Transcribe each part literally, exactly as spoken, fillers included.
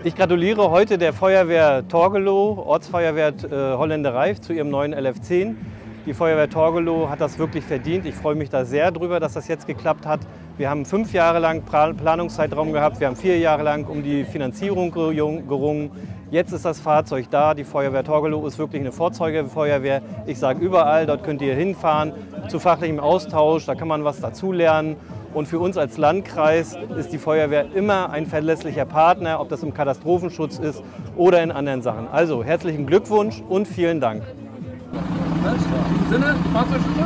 Ich gratuliere heute der Feuerwehr Torgelow, Ortsfeuerwehr äh, Holländerei, zu ihrem neuen L F zehn. Die Feuerwehr Torgelow hat das wirklich verdient. Ich freue mich da sehr drüber, dass das jetzt geklappt hat. Wir haben fünf Jahre lang Planungszeitraum gehabt, wir haben vier Jahre lang um die Finanzierung gerungen. Jetzt ist das Fahrzeug da. Die Feuerwehr Torgelow ist wirklich eine Vorzeigefeuerwehr. Ich sage überall, dort könnt ihr hinfahren, zu fachlichem Austausch, da kann man was dazulernen. Und für uns als Landkreis ist die Feuerwehr immer ein verlässlicher Partner, ob das im Katastrophenschutz ist oder in anderen Sachen. Also herzlichen Glückwunsch und vielen Dank. In diesem Sinne, Fahrzeugschützer.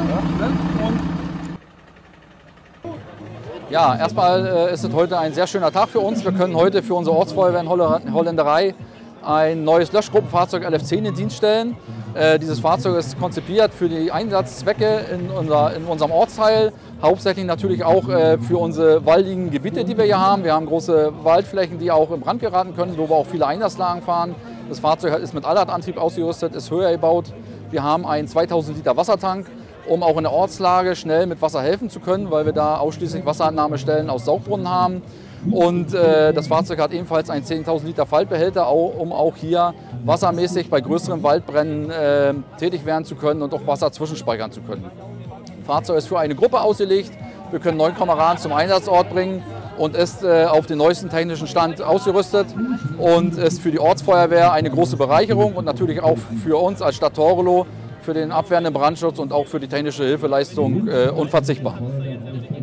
Ja, erstmal äh, ist es heute ein sehr schöner Tag für uns. Wir können heute für unsere Ortsfeuerwehr in Holländerei ein neues Löschgruppenfahrzeug L F zehn in Dienst stellen. Äh, dieses Fahrzeug ist konzipiert für die Einsatzzwecke in, unser, in unserem Ortsteil, hauptsächlich natürlich auch äh, für unsere waldigen Gebiete, die wir hier haben. Wir haben große Waldflächen, die auch in Brand geraten können, wo wir auch viele Einlasslagen fahren. Das Fahrzeug ist mit Allradantrieb ausgerüstet, ist höher gebaut. Wir haben einen zweitausend Liter Wassertank, um auch in der Ortslage schnell mit Wasser helfen zu können, weil wir da ausschließlich Wasserentnahmestellen aus Saugbrunnen haben. Und äh, das Fahrzeug hat ebenfalls einen zehntausend Liter Faltbehälter, um auch hier wassermäßig bei größeren Waldbränden äh, tätig werden zu können und auch Wasser zwischenspeichern zu können. Das Fahrzeug ist für eine Gruppe ausgelegt. Wir können neun Kameraden zum Einsatzort bringen und ist äh, auf den neuesten technischen Stand ausgerüstet und ist für die Ortsfeuerwehr eine große Bereicherung und natürlich auch für uns als Stadt Torgelow, für den abwehrenden Brandschutz und auch für die technische Hilfeleistung äh, unverzichtbar.